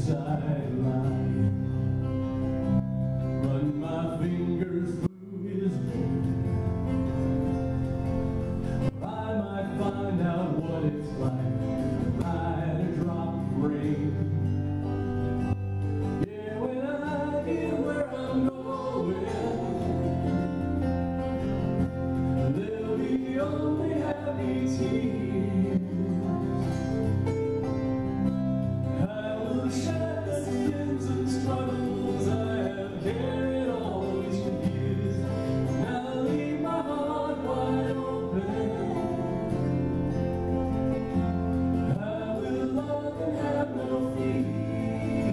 sideline, run my fingers through his hair. I might find out what it's like to ride a drop of rain. Yeah, when I get where I'm going, there'll be only happy tears. I will shed the sins and struggles I have carried all these years. And I'll leave my heart wide open. I will love and have no fear.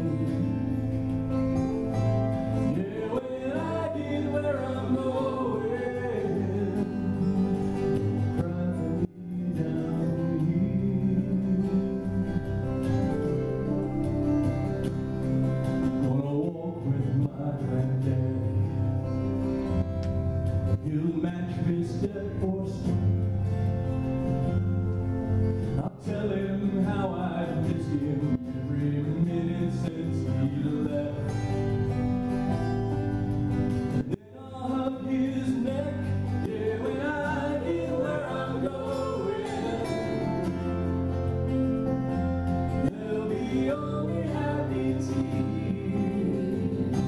Yeah, when I get where I'm going, cry for me down here. Gonna walk with my granddaddy. He'll match me step for step. I'll tell him how I miss him every minute since he left. And then I'll hug his neck. Yeah, when I get where I'm going, there'll be only happy tears.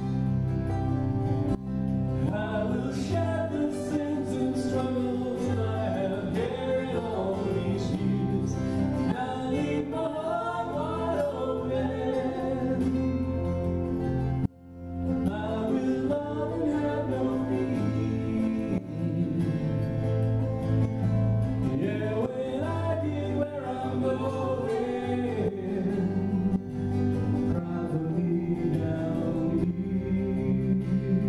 I will share the sins and struggles I have carried all these years. And I'll leave my heart wide open. I will love and have no fear. Yeah, when I get where I'm going, cry for me down here.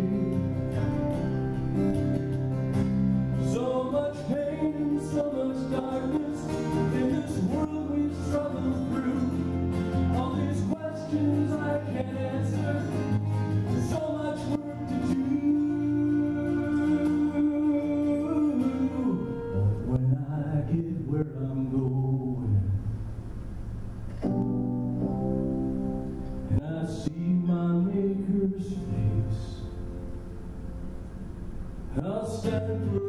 So much pain and so much darkness in this world we've struggled through. All these questions I can't answer, so much work to do. But when I get where I'm going, and I see my Maker's face, I'll stand for